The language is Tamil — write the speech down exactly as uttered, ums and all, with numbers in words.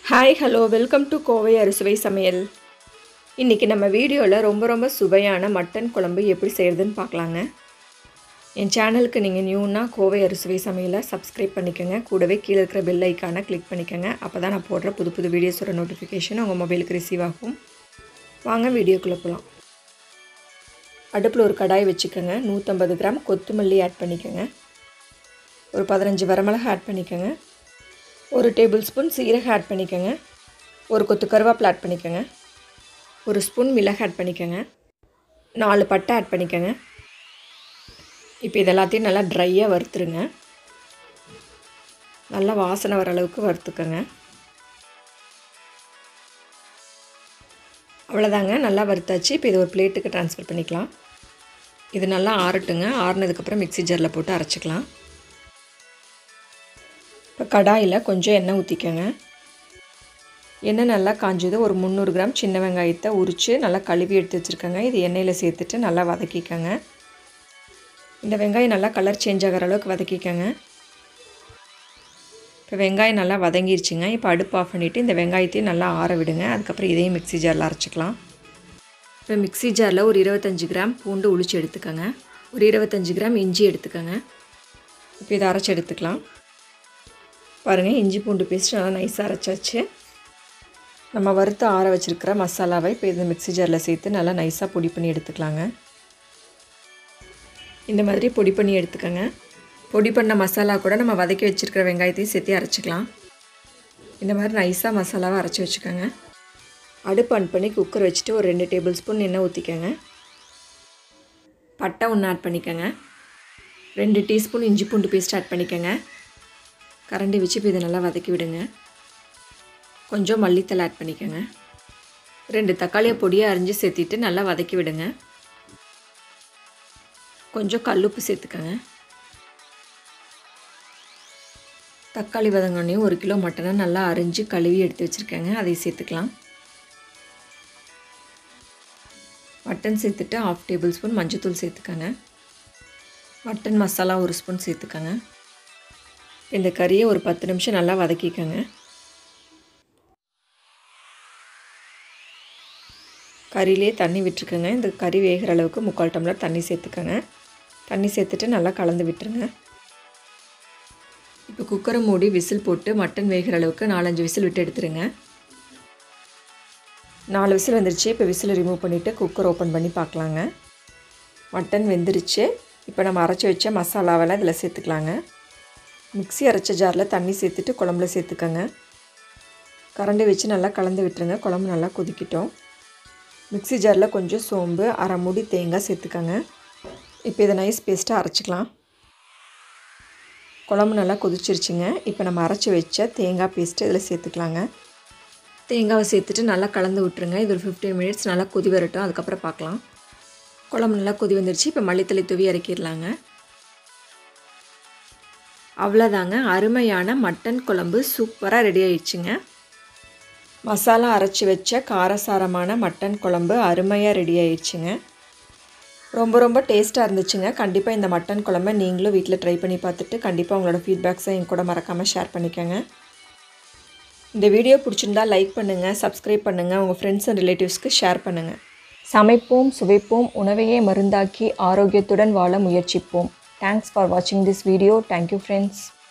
Hi, hello, welcome to Kovai Arusuvai Samayal. இன்னைக்கு நம்ம வீடியோல ரொம்ப ரொம்ப சுவையான மட்டன் குழம்பு எப்படி செய்யறதுன்னு பார்க்கலாங்க. என் சேனலுக்கு நீங்க நியூனா கோவை அறுசுவை சமையலை சப்ஸ்கிரைப் பண்ணிக்கங்க. கூடவே கீழ இருக்கிற பெல் ஐகானை கிளிக் பண்ணிக்கங்க. அப்பதான் நான் போடுற புது புது வீடியோஸோட நோட்டிஃபிகேஷன் உங்க மொபைலுக்கு ரிசீவ் ஆகும். வாங்க வீடியோக்குள்ள போலாம். அடுப்புல ஒரு கடாய் வச்சுக்கங்க. நூற்று ஐம்பது கிராம் கொத்தமல்லி ஆட் பண்ணிக்கங்க. ஒரு பதினைந்து வரமிளகாய் ஆட் பண்ணிக்கங்க. ஒரு டேபிள் ஸ்பூன் சீரகம் ஆட் பண்ணிக்கங்க. ஒரு கொத்து கருவேப்பிலை ஆட் பண்ணிக்கங்க. ஒரு ஸ்பூன் மிளகு ஆட் பண்ணிக்கங்க. நாலு பட்டை ஆட் பண்ணிக்கங்க. இப்போ இது எல்லாத்தையும் நல்லா ட்ரையா வறுத்துருங்க. நல்லா வாசனை வர அளவுக்கு வறுத்துக்கங்க. அவ்வளவுதாங்க, நல்லா வறுத்தாச்சு. இப்போ இது ஒரு பிளேட்டுக்கு ட்ரான்ஸ்ஃபர் பண்ணிக்கலாம். இது நல்லா ஆறட்டுங்க. ஆறுனதுக்கு அப்புறம் மிக்ஸி ஜார்ல போட்டு அரைச்சுக்கலாம். இப்போ கடாயில் கொஞ்சம் எண்ணெய் ஊற்றிக்கங்க. எண்ணெய் நல்லா காஞ்சது. ஒரு முந்நூறு கிராம் சின்ன வெங்காயத்தை உரித்து நல்லா கழுவி எடுத்து வச்சுருக்கேங்க. இது எண்ணெயில் சேர்த்துட்டு நல்லா வதக்கிக்கங்க. இந்த வெங்காயம் நல்லா கலர் சேஞ்ச் ஆகிற அளவுக்கு வதக்கிக்கங்க. இப்போ வெங்காயம் நல்லா வதங்கிருச்சுங்க. இப்போ அடுப்பு ஆஃப் பண்ணிவிட்டு இந்த வெங்காயத்தையும் நல்லா ஆற விடுங்க. அதுக்கப்புறம் இதையும் மிக்ஸி ஜாரில் அரைச்சிக்கலாம். இப்போ மிக்ஸி ஜாரில் ஒரு இருபத்தஞ்சி கிராம் பூண்டு உளிச்சு எடுத்துக்கோங்க. ஒரு இருபத்தஞ்சி கிராம் இஞ்சி எடுத்துக்கோங்க. இப்போ இதை அரைச்சி எடுத்துக்கலாம். பாருங்கள், இஞ்சி பூண்டு பேஸ்ட் நல்லா நைஸாக அரைச்சாச்சு. நம்ம வறுத்து ஆற வச்சுருக்கிற மசாலாவை இப்போ இந்த மிக்ஸி ஜாரில் சேர்த்து நல்லா நைஸாக பொடி பண்ணி எடுத்துக்கலாங்க. இந்த மாதிரி பொடி பண்ணி எடுத்துக்கோங்க. பொடி பண்ண மசாலா கூட நம்ம வதக்கி வச்சுருக்கிற வெங்காயத்தையும் சேர்த்து அரைச்சிக்கலாம். இந்த மாதிரி நைஸாக மசாலாவை அரைச்சி வச்சுக்கோங்க. அடுப்பு ஆன் பண்ணி குக்கர் வச்சுட்டு ஒரு ரெண்டு டேபிள் ஸ்பூன் எண்ணெய் ஊற்றிக்கோங்க. பட்டை ஒன்று ஆட் பண்ணிக்கோங்க. ரெண்டு டீஸ்பூன் இஞ்சி பூண்டு பேஸ்ட் ஆட் பண்ணிக்கோங்க. கரண்டி வச்சு இப்போ இதை நல்லா வதக்கி விடுங்க. கொஞ்சம் மல்லித்தலை ஆட் பண்ணிக்கோங்க. ரெண்டு தக்காளியை பொடியாக அரிஞ்சு சேர்த்திட்டு நல்லா வதக்கி விடுங்க. கொஞ்சம் கல்லுப்பு சேர்த்துக்கோங்க. தக்காளி வதங்கினோடனே ஒரு கிலோ மட்டனை நல்லா அரிஞ்சு கழுவி எடுத்து வச்சுருக்கேங்க. அதை சேர்த்துக்கலாம். மட்டன் சேர்த்துட்டு ஹாஃப் டேபிள் ஸ்பூன் மஞ்சள்தூள் சேர்த்துக்கோங்க. மட்டன் மசாலா ஒரு ஸ்பூன் சேர்த்துக்கோங்க. இந்த கறியை ஒரு பத்து நிமிஷம் நல்லா வதக்கிக்கோங்க. கறியிலே தண்ணி விட்டுருக்கோங்க. இந்த கறி வேகிற அளவுக்கு முக்கால் டம்ளர் தண்ணி சேர்த்துக்கோங்க. தண்ணி சேர்த்துட்டு நல்லா கலந்து விட்டுருங்க. இப்போ குக்கரை மூடி விசில் போட்டு மட்டன் வேகிற அளவுக்கு நாலஞ்சு விசில் விட்டு எடுத்துருங்க. நாலு விசில் வந்துருச்சு. இப்போ விசில் ரிமூவ் பண்ணிவிட்டு குக்கர் ஓப்பன் பண்ணி பார்க்கலாங்க. மட்டன் வெந்துருச்சு. இப்போ நம்ம அரைச்சி வச்ச மசாலாவெல்லாம் இதில் சேர்த்துக்கலாங்க. மிக்ஸி அரைச்ச ஜாரில் தண்ணி சேர்த்துட்டு குழம்புல சேர்த்துக்கோங்க. கரண்டி வச்சு நல்லா கலந்து விட்டுருங்க. குழம்பு நல்லா கொதிக்கிட்டோம். மிக்ஸி ஜாரில் கொஞ்சம் சோம்பு, அரை மூடி தேங்காய் சேர்த்துக்கோங்க. இப்போ இதை நைஸ் பேஸ்ட்டாக அரைச்சிக்கலாம். குழம்பு நல்லா கொதிச்சிருச்சுங்க. இப்போ நம்ம அரைச்சி வச்ச தேங்காய் பேஸ்ட்டு இதில் சேர்த்துக்கலாங்க. தேங்காவை சேர்த்துட்டு நல்லா கலந்து விட்டுருங்க. இது ஒரு ஃபிஃப்டீன் மினிட்ஸ் நல்லா கொதி வரட்டும். அதுக்கப்புறம் பார்க்கலாம். குழம்பு நல்லா கொதி வந்துருச்சு. இப்போ மல்லித்தலை தூவி இறக்கிடலாங்க. அவ்வளோதாங்க, அருமையான மட்டன் குழம்பு சூப்பராக ரெடி ஆயிடுச்சுங்க. மசாலா அரைச்சி வச்ச காரசாரமான மட்டன் குழம்பு அருமையாக ரெடி ஆயிடுச்சுங்க. ரொம்ப ரொம்ப டேஸ்ட்டாக இருந்துச்சுங்க. கண்டிப்பாக இந்த மட்டன் குழம்பை நீங்களும் வீட்டில் ட்ரை பண்ணி பார்த்துட்டு கண்டிப்பாக உங்களோட ஃபீட்பேக்ஸை என் கூட மறக்காமல் ஷேர் பண்ணிக்கோங்க. இந்த வீடியோ பிடிச்சிருந்தா லைக் பண்ணுங்கள், சப்ஸ்கிரைப் பண்ணுங்கள், உங்கள் ஃப்ரெண்ட்ஸ் அண்ட் ரிலேட்டிவ்ஸ்க்கு ஷேர் பண்ணுங்கள். சமைப்போம், சுவைப்போம், உணவையே மருந்தாக்கி ஆரோக்கியத்துடன் வாழ முயற்சிப்போம். Thanks for watching this video. Thank you, friends.